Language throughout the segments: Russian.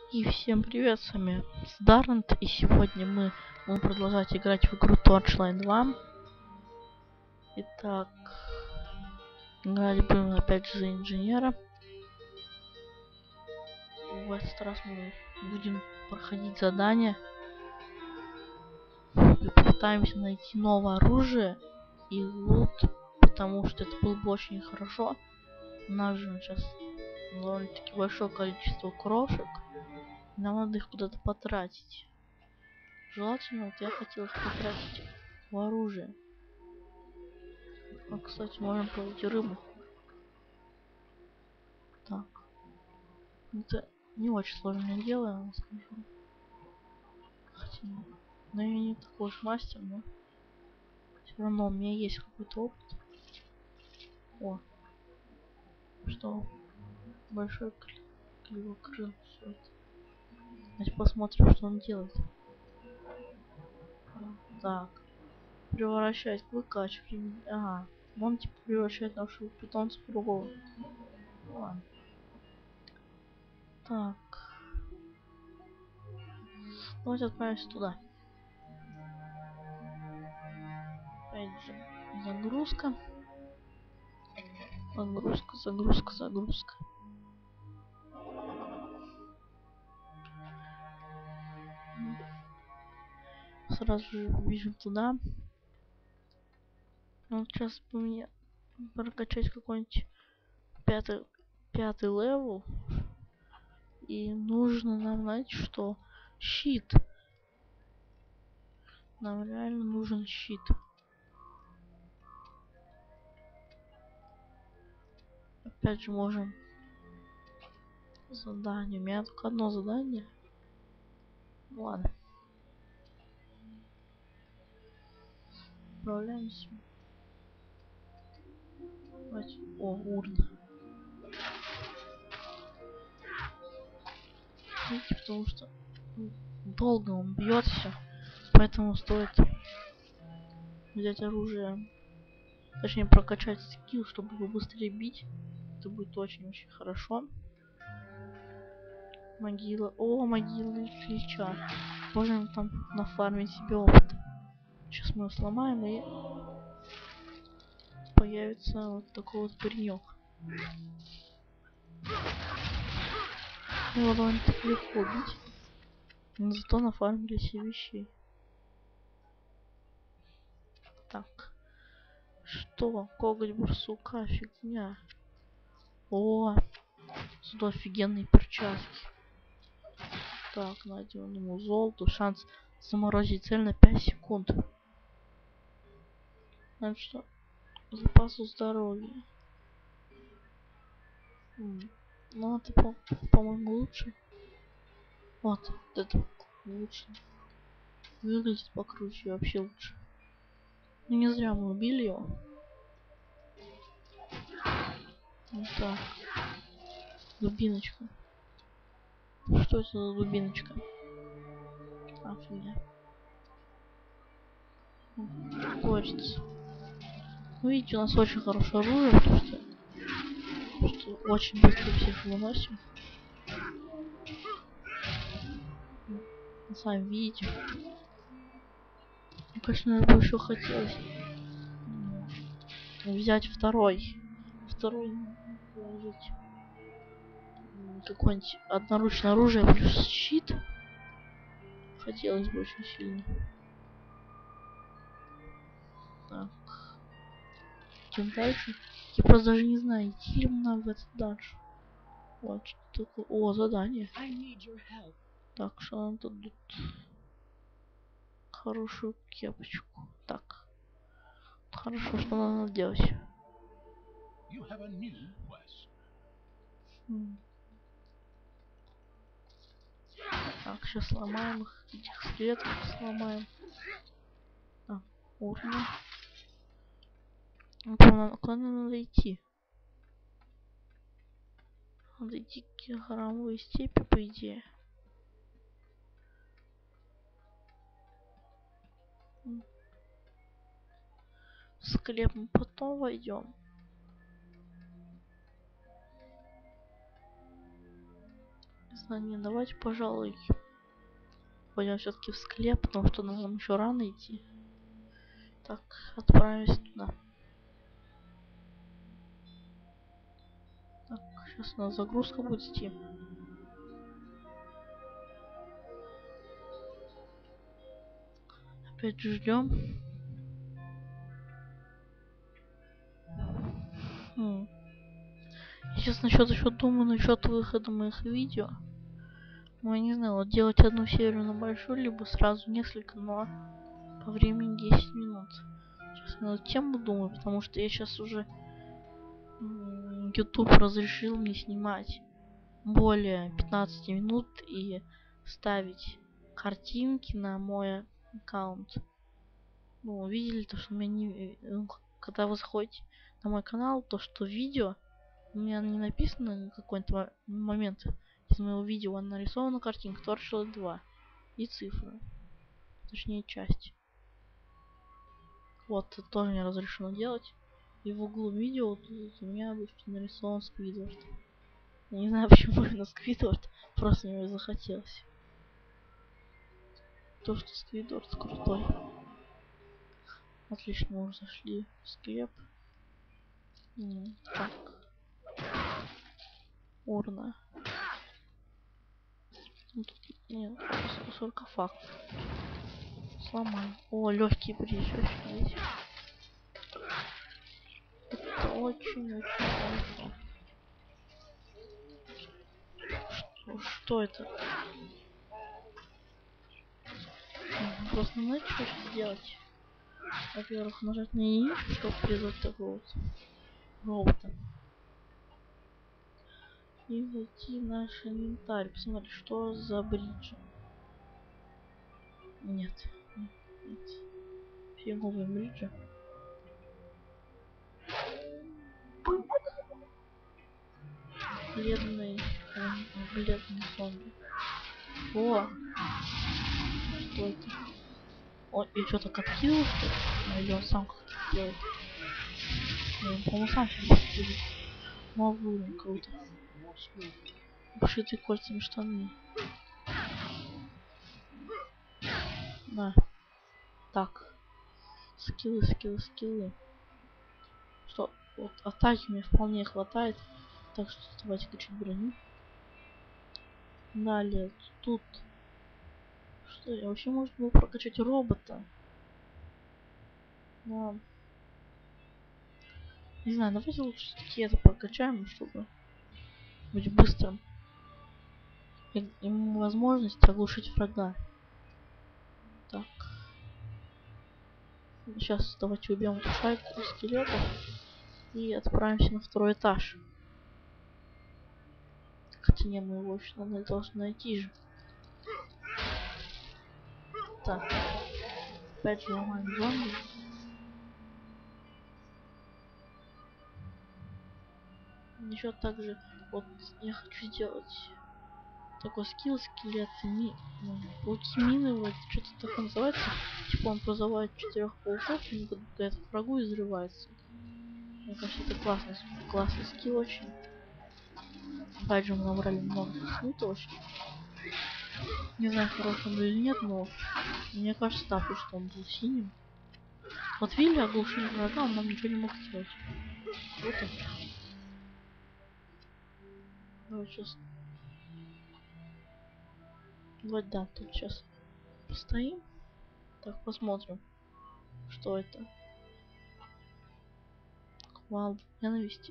И всем привет, с вами Даррент, и сегодня мы будем продолжать играть в игру Torchlight 2. Итак, играть будем опять же за инженера. В этот раз мы будем проходить задания и попытаемся найти новое оружие и лут, потому что это было бы очень хорошо. У нас же сейчас довольно-таки большое количество крошек. Нам надо их куда-то потратить. Желательно, вот я хотел их потратить в оружие. А, кстати, можем половить рыбу. Так. Это не очень сложное дело, я вам скажу. Хотя, но я не такой уж мастер, но все равно у меня есть какой-то опыт. О. Что? Большой кривокрыл. Все это. Давайте посмотрим, что он делает. Так. Превращать, выкачивать. Ага. Он типа превращает нашего питомца в другого. Ладно. Так. Давайте отправимся туда. Опять же, загрузка. Загрузка. Сразу же побежим туда. Ну, сейчас бы мне прокачать какой-нибудь пятый левел. И нужно нам, знаете что? Щит. Нам реально нужен щит. Опять же можем задание. У меня только одно задание. Ладно. Отправляемся. Давайте. О, урна. Видите, потому что долго он бьется. Поэтому стоит взять оружие. Точнее прокачать скилл, чтобы его быстрее бить. Это будет очень-очень хорошо. Могила. О, могила Ильича. Можем там нафармить себе опыт. Сейчас мы его сломаем, и появится вот такой вот паренек. Его довольно-таки легко убить. Но зато нафармили все вещей. Так. Что? Коготь барсука, фигня. О, зато офигенные перчатки. Так, найдем ему золото. Шанс заморозить цель на 5 секунд. Значит что? Запасу здоровья. Ну это по-моему лучше. Вот это лучше. Выглядит покруче, вообще лучше. Ну не зря мы убили его. Вот так. Дубиночка. Что это за дубиночка? Офигеть. Хочется. Ну, видите, у нас очень хорошее оружие, потому что очень быстро всех выносим. Сами видите. Ну, конечно, мне бы еще хотелось взять второй положить какое-нибудь одноручное оружие плюс щит. Хотелось бы очень сильно. Так. Идем дальше. Я просто даже не знаю, идти ли нам в этот данж. Вот что такое. О, задание. Так, что нам тут дают? Хорошую кепочку. Так. Хорошо, что нам надо делать. Так, сейчас сломаем их. Этих скелетов сломаем. А, урна. Куда нам надо идти? Надо идти к храмовой степи, по идее. В склеп мы потом войдем. знаю, не, давайте, пожалуй, пойдем все-таки в склеп, потому что нам еще рано идти. Так, отправимся туда. Так, сейчас у нас загрузка будет идти. Опять ждем. Я сейчас еще думаю насчет выхода моих видео. Ну, я не знаю, вот делать одну серию на большую, либо сразу несколько, но по времени 10 минут. Сейчас я над тему думаю, потому что я сейчас уже YouTube разрешил мне снимать более 15 минут и ставить картинки на мой аккаунт. Ну, видели то, что у меня не... когда вы заходите на мой канал, то, что видео, у меня не написано какой-то момент из моего видео, нарисована картинка, Torchlight 2 и цифры. Точнее, часть. Вот, это тоже мне разрешено делать. И в углу видео тут у меня будет нарисован Сквидвард. Я не знаю, почему именно Сквидвард, просто мне захотелось. То, что Сквидвард крутой. Отлично, мы уже зашли в склеп. Так. Урна. Тут, нет, саркофаг. Сломаем. О, легкий бриз, офигеть. Это очень-очень хорошо. Что это? Просто знаете, что сделать? Во-первых, нажать на яичко, чтобы призвать такого вот робота. И зайти в наш инвентарь. Посмотри, что за бриджи. Нет. Нет. Фиговые бриджи. Бледный зомби. О! Что это? О, и что так откинул, что ли? Или он сам как-то делает? Он, по-моему, сам себе откинул. Новый уровень, круто. Обшитые кольцами штаны. На. Так. Скиллы, скиллы, скиллы. Что? Вот атаки мне вполне хватает. Так что давайте качать броню. Далее, тут... Что, я вообще можно было прокачать робота? Но... Не знаю, давайте лучше все-таки это прокачаем, чтобы быть быстрым. И имеем возможность оглушить врага. Так. Сейчас давайте убьем эту шайку скелетов и отправимся на второй этаж. Хотя не, мы его еще должны найти же. Так. Опять же ломаем зомби. Еще также, вот я хочу сделать такой скилл скелеты, пауки мины, вроде что-то такое называется. Типа он призывает 4 пауков, они подбегают к врагу и взрывается. Мне кажется, это классный скилл очень. Опять же, мы набрали много лута очень. Не знаю, хороший он или нет, но мне кажется, да, потому что он был синим. Вот видели, оглушили врага, он нам ничего не мог сделать. Круто. Давай сейчас. Давай, да, тут сейчас постоим. Так, посмотрим, что это. Вал ненависти.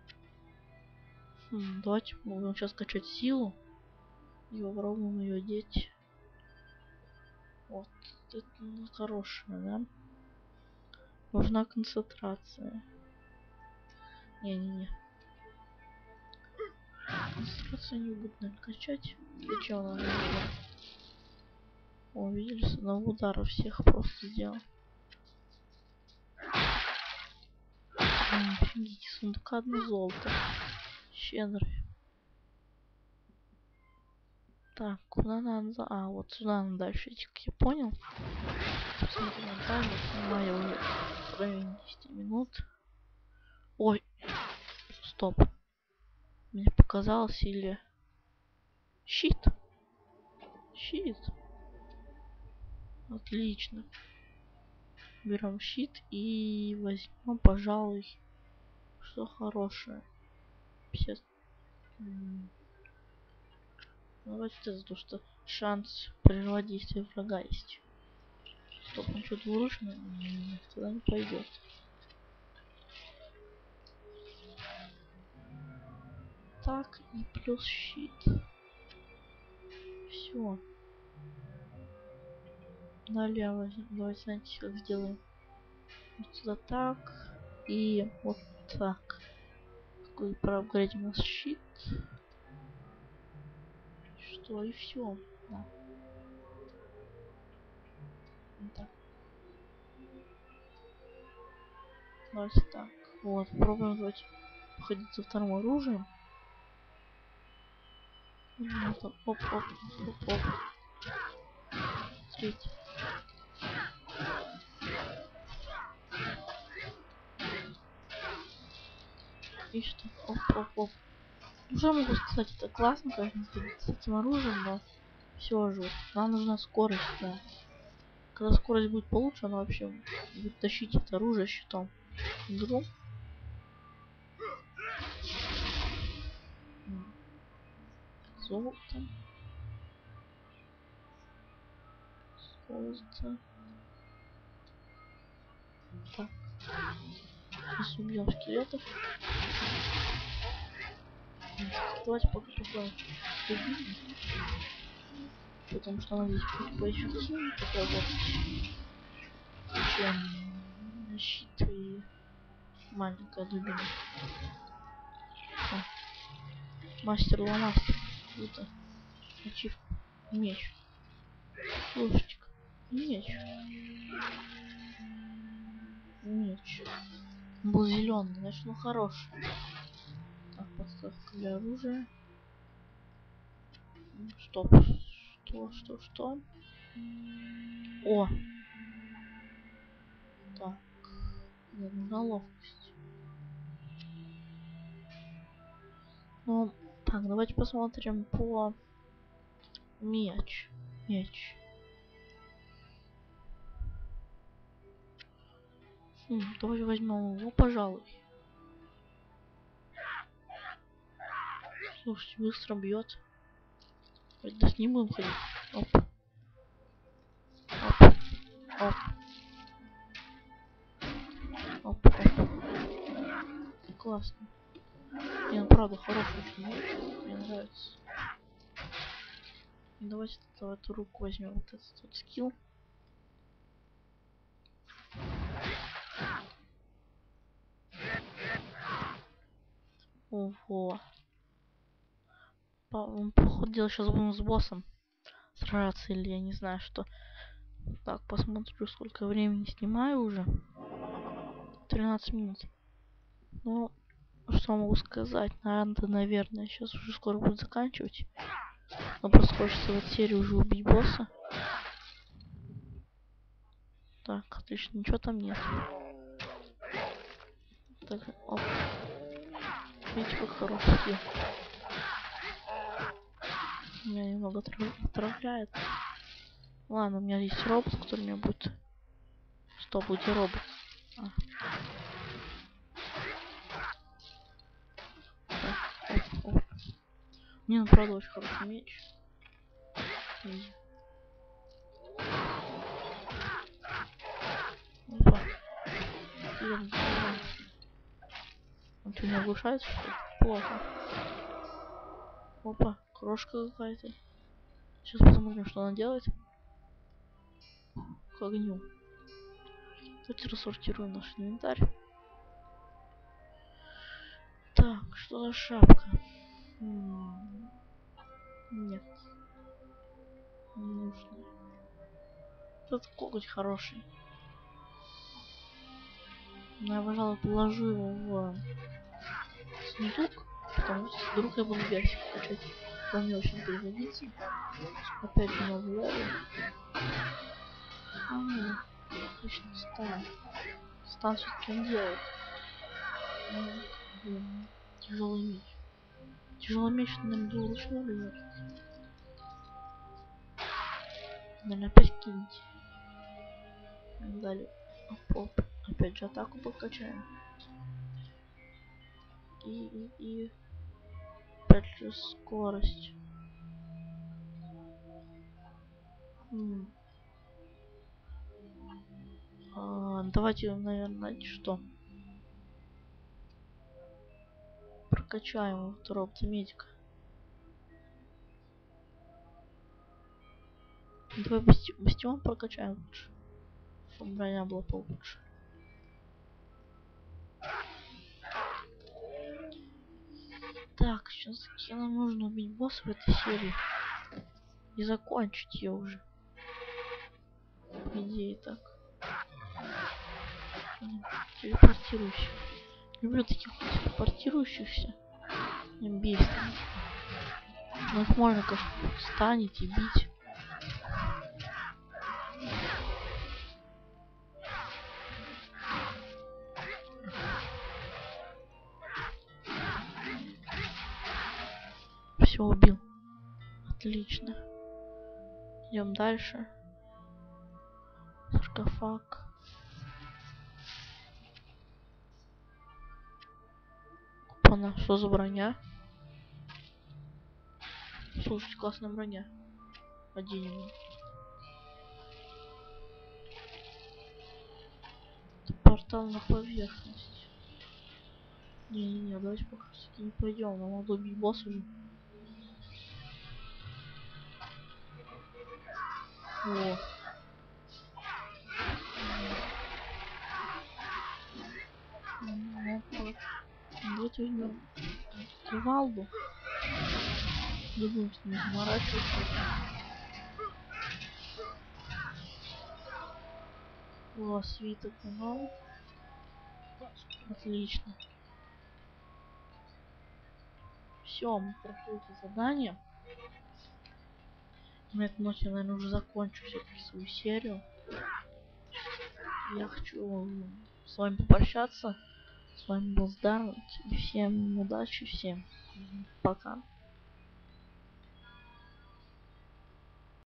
Давайте будем сейчас качать силу и попробуем ее одеть. Вот это хорошая, да? Нужна концентрация. Не-не-не. Концентрацию не буду, наверное, качать. Для чего она нужна? О, видели, с одного удара всех просто сделал. Офигеть, сундука одно золото. Щедрый. Так, куда надо? А, вот сюда надо дальше идти, как я понял. Посмотрим на таймер. Снимаю уже в районе 10 минут. Ой, стоп. Мне показалось или... Щит. Щит. Отлично. Берем щит и возьмем, пожалуй, что хорошее. 50. Давайте это, то что шанс прервать действие врага есть. Стоп, он что, двуручный? Нет, туда не пойдет. Так, и плюс щит. Все. Далее давайте, знаете, как сделаем. Вот сюда так. И вот так. Какой проапгрейдим у нас щит. Что, и все. Да. Вот так. Давайте так. Вот, пробуем давайте походить со вторым оружием. Вот, оп, оп, оп, оп. Третий. И что? Оп, оп, оп. Уже могу сказать, это классно, конечно, с этим оружием, но все же, нам нужна скорость, да. Когда скорость будет получше, она вообще будет тащить это оружие щитом. Игру. Золото. Золото. Так. Сейчас убьем скелетов. Давайте пока попробуем. Потому что она здесь поэффективнее такая вот, чем щит и маленькая дубина. Мастер ломастер. Круто. Ачивка. Меч. Слушайте-ка. Меч. Меч. Он был зеленый, значит он хороший. Так, подставка для оружия. Стоп. Что? О! Так. Мне нужна ловкость. Ну, так, давайте посмотрим по меч. Меч. Давай возьмем его, пожалуй. Слушайте, быстро бьет. Да с ним будем ходить. Оп. Оп. Оп. Оп. Оп. Классно. Не, ну правда хороший очень меч. Мне нравится. И давайте эту руку возьмем. Вот этот вот скилл. Ого. Походу дела сейчас будем с боссом сражаться, или я не знаю что. Так, посмотрю, сколько времени снимаю уже. 13 минут. Ну, что могу сказать? Наверное, сейчас уже скоро будет заканчивать. Но просто хочется в этой серии уже убить босса. Так, отлично, ничего там нет. Так, оп. Видите, как хороший скилл. Меня немного отравляет. Ладно, у меня есть робот, который меня будет... Что, будет робот? Так, оп. Не, ну правда очень хороший меч. Опа. Он что, не оглушает, что ли? Плохо. Опа, крошка какая-то. Сейчас посмотрим, что она делает. К огню. Давайте рассортируем наш инвентарь. Так, что за шапка? Нет. Не нужно. Этот коготь хороший. Но я, пожалуй, положу его в сундук, потому что вдруг я буду ящик качать. Он мне очень пригодится. Опять же новый левел. Отлично, стан. Стан все-таки он делает. Тяжелый меч. Тяжелый меч, наверное, двуручной или нет? Наверное, опять кинуть. Далее. Оп. Опять же атаку покачаем. И опять же скорость. Давайте, наверное, что? Прокачаем второго оптимедика. Давай бастион прокачаем лучше. Чтобы броня была получше. Так, сейчас нам нужно убить босса в этой серии. И закончить ее уже. По идее так. Телепортирующий. Люблю таких вот телепортирующихся. Им бесит. Но их можно, конечно, станет и бить. Все, убил. Отлично. Идем дальше. Саркофаг. Опа-на, что за броня? Слушайте, классная броня. Оденем. Портал на поверхность. Не-не-не, давайте пока все-таки не пойдем. Нам надо убить босса. О. Давайте возьмем кувалду. Не будем с ним заморачиваться. О, свиток канал. Отлично. Все, мы прошли это задание. На этом ноте я, наверное, уже закончу все-таки свою серию. Я хочу с вами попрощаться. С вами был Здарт. И всем удачи, всем пока.